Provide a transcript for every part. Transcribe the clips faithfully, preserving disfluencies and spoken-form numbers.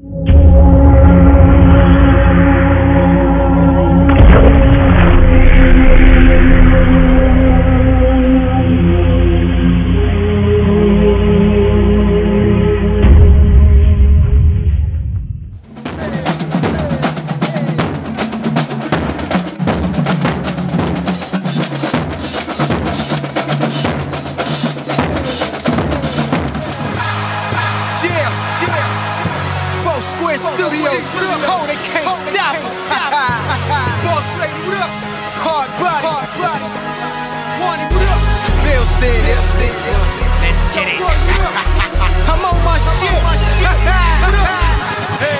Studios, oh, they can't stop us. Boss lady, what up? Hard body, hard body. Wanted, what up? Phil stand up, let's get it. I'm on my shit. Hey,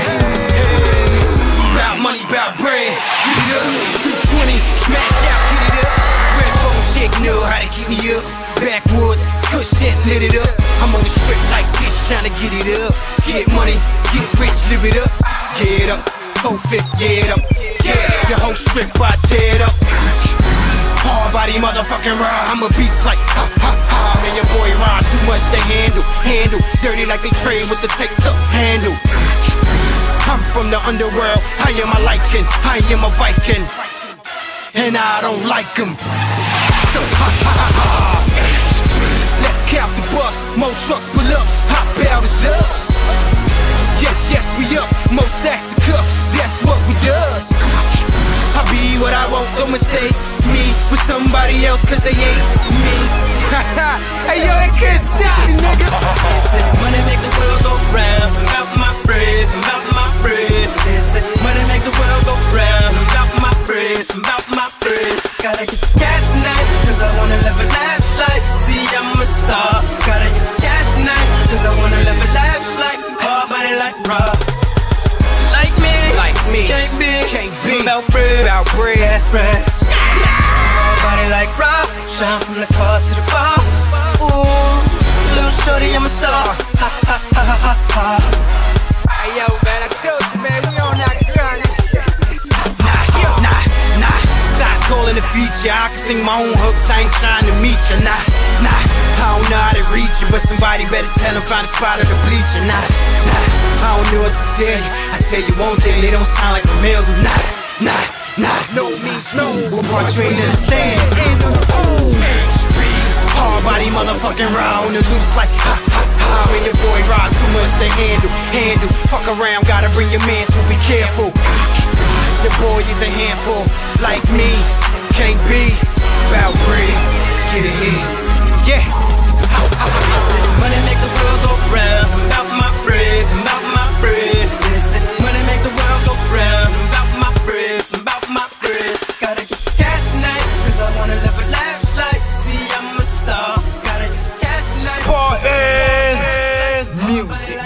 bout money, bout bread. Get it up. two twenty, smash out, get it up. Red bone chick know how to keep me up. Backwoods, good shit, lit it up. I'm on the strip like this, tryna get it up. Get money, get rich, live it up. Get up, four fifth, get up. Yeah, your whole strip, I tear it up. Hard body, motherfucking raw. I'm a beast like ha ha ha. Man, your boy ride too much to handle. Handle, dirty like they trade with the taped up handle. I'm from the underworld, I am a Lycan, I am a Viking. And I don't like them. So ha ha ha ha. Let's count the bus, more trucks pull up, hop out is us. Yes, yes, we up, more stacks to cuff, that's what we does. I be what I want, don't mistake me for somebody else, cause they ain't me. Hey yo, they can't stop me, nigga. Listen, money make the world go round, I'm about my bread, I'm about my bread. Listen, money make the world go round, I'm about my bread, I'm about my bread. Gotta get the cash tonight, cause I wanna live a lavish life. See, I'm a star, gotta get the cash tonight, cause I wanna live a lavish life. Hard body like Rob, like me, like me, can't be, can't be. About bread, about bread, that's bread. Hard body like Rob, shine from the car to the bar. Ooh, little shorty, I'm a star. Ha ha ha ha ha ha. Hey yo, man, I told you, man, you don't not turn this shit. Nah, nah, nah. Stop calling the feature. I can sing my own hooks. I ain't trying to meet you. Nah, nah. I don't know how to reach you, but somebody better tell them find a spot of the bleacher. Nah, nah. I don't know what to tell you. I tell you one thing, they don't sound like a male do. Nah, nah, nah. No means no. What part you ain't understand? Hard body, motherfucking raw on the loose like ha ha ha. Man, your boy ride too much to handle, handle. Fuck around, gotta bring your man, so be careful. Your boy is a handful, like me, can't be. Bout bread, get it here, yeah. Listen, money make the world go round, I'm about my bread, I'm about my bread. Listen, money make the world go round, I'm about my bread, I'm about my bread. Gotta get the cash tonight, cause I wanna live a lavish life. See, I'm a star, gotta get the cash tonight. Spartan music.